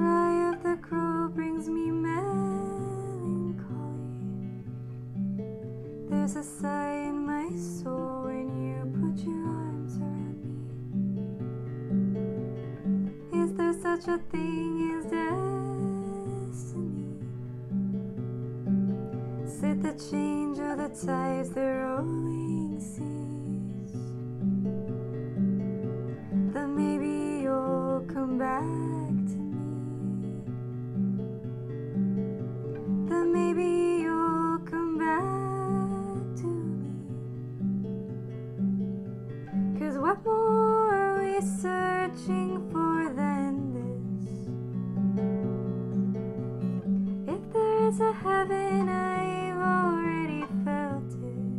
cry of the crow brings me melancholy. There's a sigh in my soul when you put your arms around me. Is there such a thing as destiny? Sit the change of the tides, the rolling seas. Then maybe you'll come back to me. Then maybe you'll come back to me. 'Cause what more are we searching for than this? If there is a heaven, I've already felt it.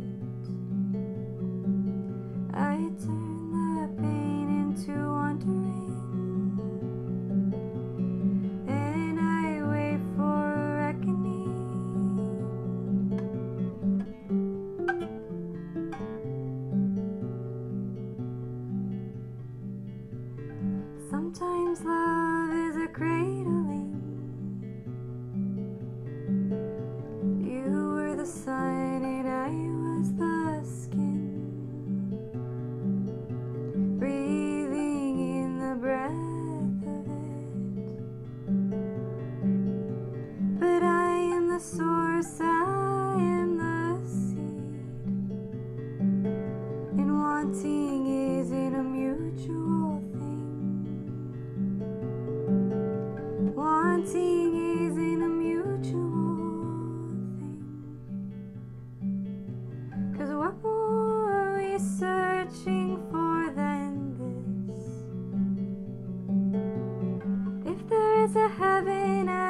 I turn the pain into wandering, and I wait for a reckoning. Sometimes love is a cradling. You were the sun and I was the skin, breathing in the breath of it. But I am the source, I am the seed, and wanting isn't a mutual thing. Wanting isn't a mutual thing. 'Cause what more are we searching for than this? If there is a heaven,